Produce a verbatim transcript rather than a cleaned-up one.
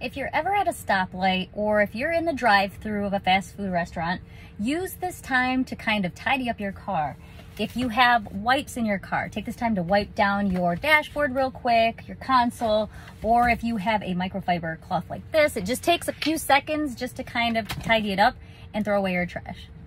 if you're ever at a stoplight or if you're in the drive-thru of a fast food restaurant, use this time to kind of tidy up your car. If you have wipes in your car, take this time to wipe down your dashboard real quick, your console, or if you have a microfiber cloth like this, it just takes a few seconds just to kind of tidy it up and throw away your trash.